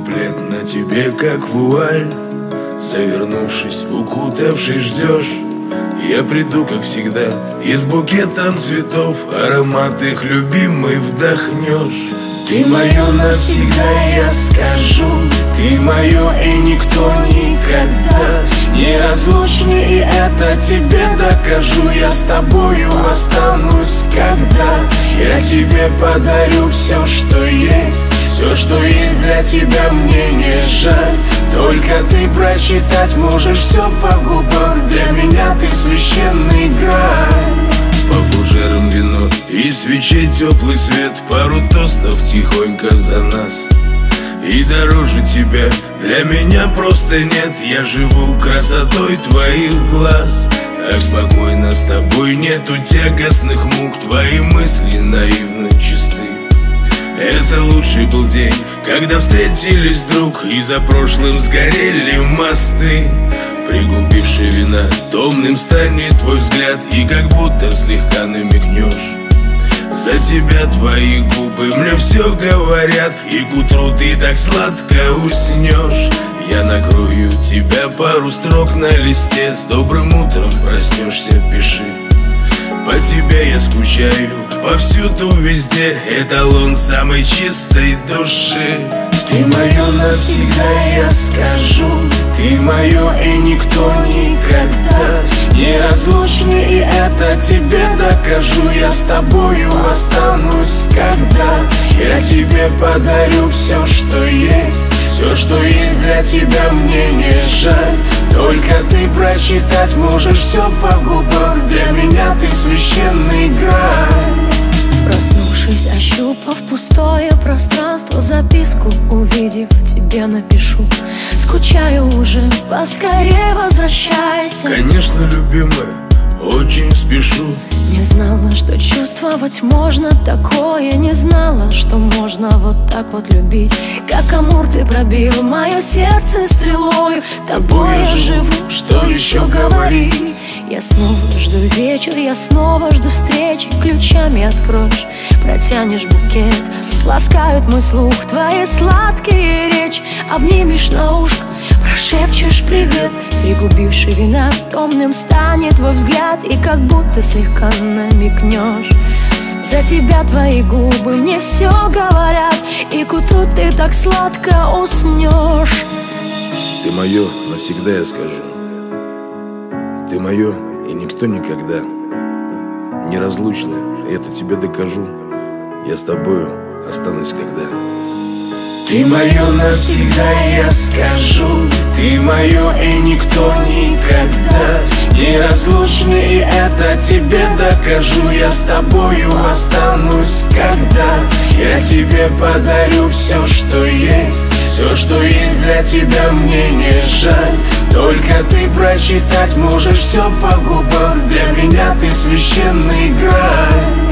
плед на тебе, как вуаль. Завернувшись, укутавшись, ждешь. Я приду, как всегда, и с букетом цветов аромат их любимый вдохнешь. Ты мое навсегда, я скажу. Ты мое и никто никогда. Неразлучны, и это тебе докажу. Я с тобою останусь, когда я тебе подарю все, что есть. Все, что есть для тебя, мне не жаль. Только ты прочитать можешь все по губам. Для меня ты священный граль. По фужерам вино и свечей теплый свет. Пару тостов тихонько за нас. И дороже тебя для меня просто нет. Я живу красотой твоих глаз. Так спокойно с тобой, нету тягостных мук. Твои мысли наивно чисты. Это лучший был день, когда встретились вдруг, и за прошлым сгорели мосты. Пригубивший вина, томным станет твой взгляд, и как будто слегка намекнешь. За тебя твои губы мне все говорят, и к утру ты так сладко уснешь. Я накрою тебя, пару строк на листе. С добрым утром проснешься, пиши. По тебе я скучаю, повсюду, везде. Эталон самой чистой души. Ты мое навсегда, я скажу. Ты мое и никто никогда. Неразлучны, и это тебе докажу. Я с тобою останусь, когда я тебе подарю все, что есть. Все, что есть для тебя, мне не жаль. Только ты прочитать можешь все по губам. Для меня ты священный граль. Проснувшись, ощупав пустое пространство, записку увидев, тебе напишу. Скучаю уже, поскорее возвращайся. Конечно, любимая, очень спешу. Не знала, что чувствовать можно такое. Не знала, что можно вот так вот любить. Как Амур ты пробил мое сердце стрелою. Тобой я живу, что еще говорить? Я снова жду вечер, я снова жду встречи. Ключами откроешь, протянешь букет. Ласкают мой слух твои сладкие речи. Обнимешь на ушко, прошепчешь привет. Пригубивший вина, томным станет твой взгляд, и как будто слегка намекнешь. За тебя твои губы мне все говорят, и к утру ты так сладко уснешь. Ты мое навсегда, я скажу. Ты мое и никто никогда. Неразлучны, это тебе докажу. Я с тобою останусь, когда. Ты мое навсегда, я скажу. Ты мое и никто никогда. Неразлучны, и это тебе докажу. Я с тобою останусь, когда я тебе подарю все, что есть. Все, что есть для тебя, мне не жаль. Только ты прочитать можешь все по губам. Для меня ты священный граль.